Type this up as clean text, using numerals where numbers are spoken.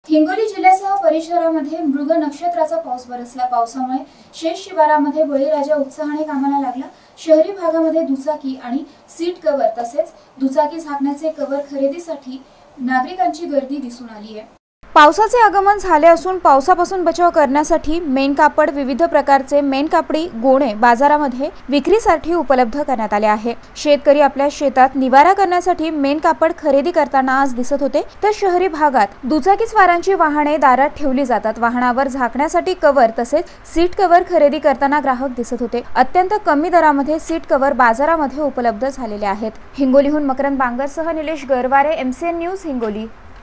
हिंगोली जिल्ह्यासह परिसरामध्ये मृग नक्षत्राचा पाऊस बरसला। पावसामुळे शेत शिवारामध्ये बळीराजा उत्साहाने कामाला लागला। शहरी भागामध्ये दुचाकी आणि सीट कव्हर तसेच दुचाकी झाकण्याचे कव्हर खरेदीसाठी नागरिकांची गर्दी दिसून आली आहे। पावसाचे आगमन झाले असून पावसापासून बचाव करण्यासाठी मेन कापड विविध प्रकारचे मेन कापडी गोणे बाजारामध्ये विक्रीसाठी उपलब्ध करण्यात आले आहे। शेतकरी आपल्या शेतात निवारा करण्यासाठी मेन कापड खरेदी करताना आज दिसत होते, तर शहरी भागात दुचाकी स्वारांची वाहने दारात ठेवली जातात। वाहनावर झाकण्यासाठी कव्हर तसेच सीट कव्हर खरेदी करताना ग्राहक दिसत होते। अत्यंत कमी दरामध्ये सीट कव्हर बाजारामध्ये उपलब्ध झालेले आहेत। हिंगोलीहून मकरंद बांगरसह निलेश गरवारे, MCN न्यूज, हिंगोली।